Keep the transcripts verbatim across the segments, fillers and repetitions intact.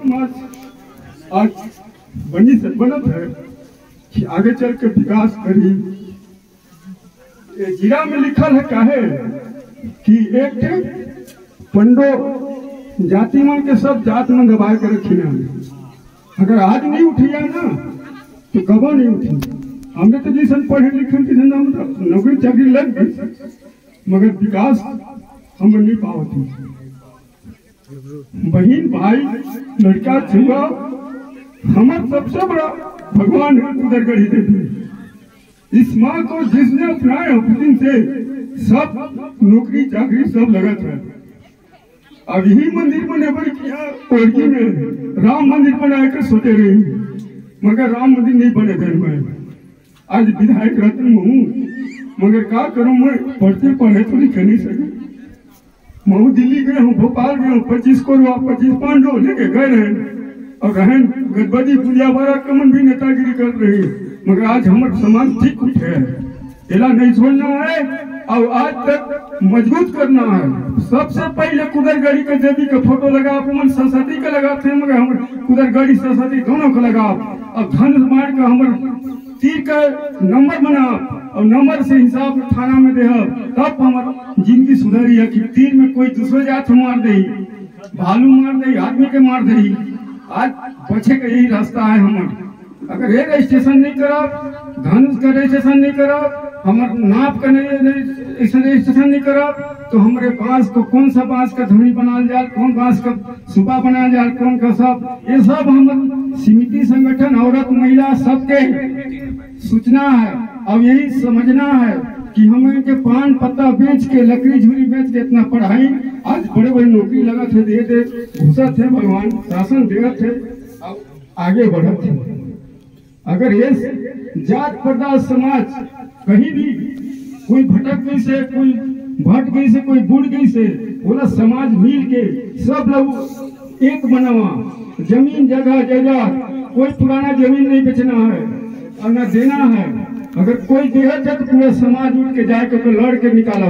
समाज आज बनी से बनत है कि आगे चल के विकास करी। जिला में लिखल है काहे कि एक पंडो जाति मन के सब जात में दबा के रखी ना, अगर आज नहीं उठिया ना तो कबो नहीं उठी। हमने तो जैसे पढ़े लिखे के नौकरी चाकरी लग गई, मगर विकास हम नहीं पावती। बहन भाई लड़का छुआ हमार सबसे बड़ा भगवान है कुदरगढ़ी देवी। इस माँ को जिसने अपनाए उस दिन से सब नौकरी चाकरी सब लगत है। अब यही मंदिर बने बड़ी किया कोरगी में राम मंदिर बनाए कर सोचे रही, मगर राम मंदिर नहीं बने थे। मैं आज विधायक रत्न हूँ, मगर क्या करूँ, मैं पढ़ते पढ़े तो लिख नहीं सके। मैं दिल्ली गए हूँ, भोपाल गए हूँ, पच्चीस कोरवा पच्चीस पांडो लेके गए रहे और रहन गणपति पूजा बड़ा कमन भी नेतागिरी कर रही, मगर आज हमारे समाज ठीक उठे है। एला नहीं छोड़ना है और आज तक मजबूत करना है। सबसे पहले कुदरगढ़ी के देवी का फोटो लगा, अपन सरस्वती का लगाते हैं, मगर हम कुदरगढ़ी सरस्वती दोनों को लगा और धन मार का हमारे तीर का नंबर बना और नंबर से हिसाब थाना में दे, तब हमारा जिंदगी सुधरी है। कि तीर में कोई दूसरे जात मार दे, भालू मार दे, आदमी के मार दे। आज बचे का यही रास्ता है हमारा। अगर ये रजिस्ट्रेशन नहीं करा, धनुष का रजिस्ट्रेशन नहीं करा, हमारे नाप का रजिस्ट्रेशन नहीं करा, तो हमारे बांस को कौन सा बांस का धनी बना जाए, कौन बांस का सुबह बनाया जाए, कौन का सब, ये सब हम समिति संगठन औरत महिला सबके सूचना है। अब यही समझना है कि हमें के पान पत्ता बेच के लकड़ी झूरी बेच के इतना पढ़ाई, आज बड़े बड़े नौकरी लगा थे, दे दे घुसा थे, भगवान शासन दे थे, अब आगे बढ़त थे। अगर ये जात प्रदान समाज कहीं भी कोई भटक गई से, कोई भट गई से, कोई बुढ़ गई से, पूरा समाज मिल के सब लोग एक बनावा। जमीन जगह जगह कोई पुराना जमीन नहीं बेचना है और न देना है। अगर कोई देहत है तो पूरा समाज उठ के जाके तो लड़ के निकाला।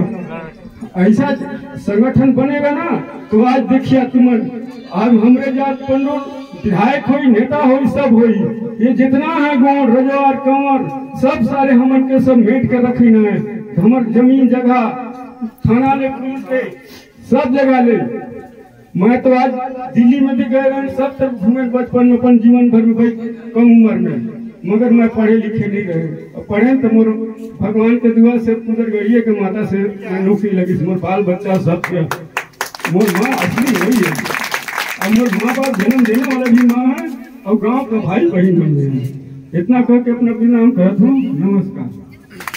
ऐसा संगठन बनेगा ना तो आज देखिए तुम, आज हमारे जात पंडो विधायक हो, नेता हो, सब हो, ये जितना है गाँव रजवार कंवर सब सारे हमन के सब मेट कर रखी न है। हमार जमीन जगह थाना ले, पुलिस ले, सब जगह ले। मैं तो आज दिल्ली में भी गए, सब तरफ घूमे बचपन में, अपन जीवन भर में भाई कम उम्र में, मगर मैं पढ़े लिखे नहीं रहे। और पढ़े तो मोर भगवान के दुआ से कुदरगढ़िया के माता से नौकरी लगी। मोर बाल बच्चा सब के मोर माँ असली वही है, और मोर माँ बाप जन्म देने वाला भी माँ है और गाँव का भाई बहन बन गए। इतना कह के अपना भी नाम कहता हूँ। नमस्कार।